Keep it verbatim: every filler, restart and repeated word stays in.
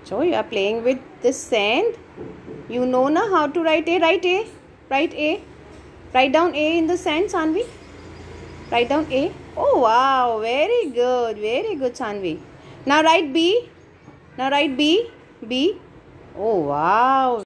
So you are playing with the sand. You know na how to write A. Write A. Write A. Write down A in the sand, Sanvi. Write down A. Oh wow, very good, very good, Sanvi. Now write B. Now write B. B. Oh wow.